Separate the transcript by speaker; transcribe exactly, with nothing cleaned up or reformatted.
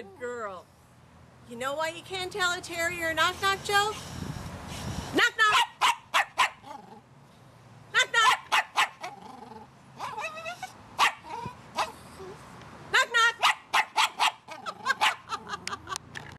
Speaker 1: Good girl. You know why you can't tell a terrier a knock-knock joke?